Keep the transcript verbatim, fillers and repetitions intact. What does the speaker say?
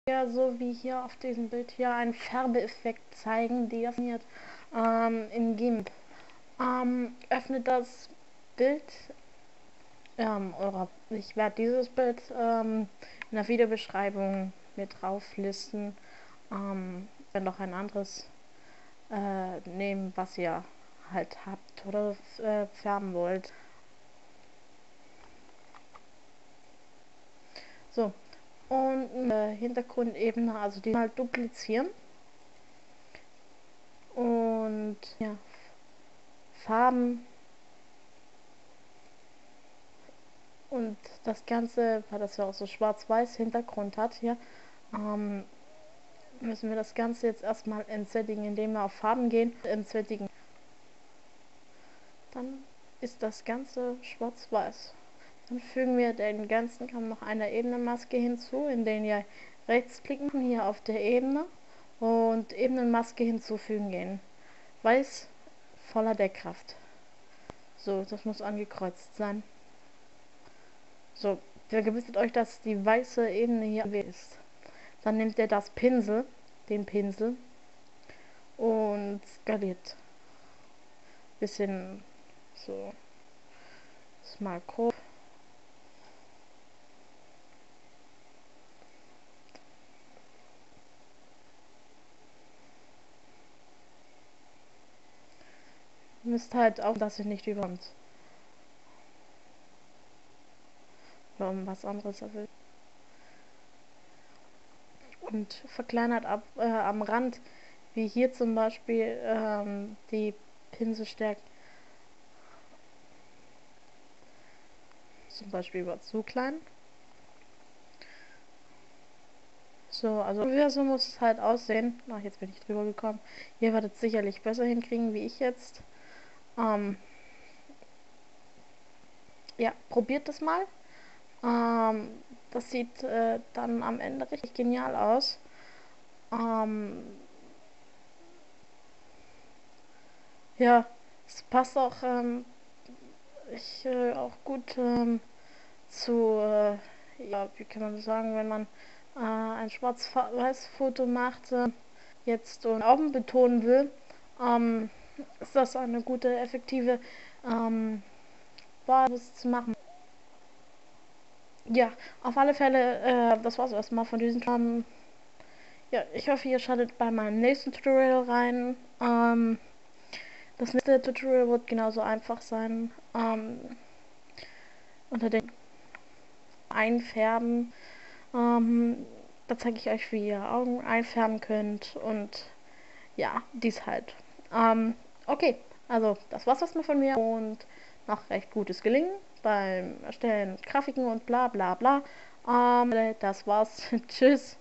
Ja, so wie hier auf diesem Bild hier einen Färbeeffekt zeigen, die öffnet ähm, in GIMP. Ähm, öffnet das Bild ähm, eurer. Ich werde dieses Bild ähm, in der Videobeschreibung mit drauflisten. Ähm, wenn noch ein anderes äh, nehmen, was ihr halt habt oder äh, färben wollt. So, und äh, Hintergrundebene, also die halt duplizieren und ja, Farben und das Ganze, weil das ja auch so schwarz-weiß Hintergrund hat hier, ähm, müssen wir das Ganze jetzt erstmal entsättigen, indem wir auf Farben gehen, entsättigen. Dann ist das Ganze schwarz-weiß. Dann fügen wir den ganzen Kram noch eine Ebenenmaske hinzu, in den ihr rechtsklicken hier auf der Ebene und Ebenenmaske hinzufügen gehen. Weiß voller Deckkraft. So, das muss angekreuzt sein. So, vergewissert euch, dass die weiße Ebene hier ist. Dann nehmt ihr das Pinsel, den Pinsel und skaliert. Bisschen so, mal grob. Müsst halt auch, dass ihr nicht überkommt. Oder um was anderes erfüllt. Und verkleinert ab äh, am Rand, wie hier zum Beispiel ähm, die Pinselstärke. Zum Beispiel war zu klein. So, also so muss es halt aussehen. Ach, jetzt bin ich drüber gekommen. Ihr werdet es sicherlich besser hinkriegen wie ich jetzt. Ähm, ja, probiert das mal. Ähm, das sieht äh, dann am Ende richtig genial aus. Ähm, ja, es passt auch, ähm, ich, äh, auch gut ähm, zu, äh, ja, wie kann man sagen, wenn man äh, ein Schwarz-Weiß-Foto macht, äh, jetzt und Augen betonen will, ähm, ist das eine gute, effektive ähm, Basis zu machen. Ja, auf alle Fälle, äh, das war's erstmal von diesem ähm, ja, ich hoffe, ihr schaltet bei meinem nächsten Tutorial rein. Ähm, das nächste Tutorial wird genauso einfach sein. Ähm, unter den Einfärben. Ähm, da zeige ich euch, wie ihr Augen einfärben könnt und ja, dies halt. Ähm, okay, also das war's erstmal von mir und noch recht gutes Gelingen beim Erstellen Grafiken und bla bla bla. Ähm, das war's. Tschüss.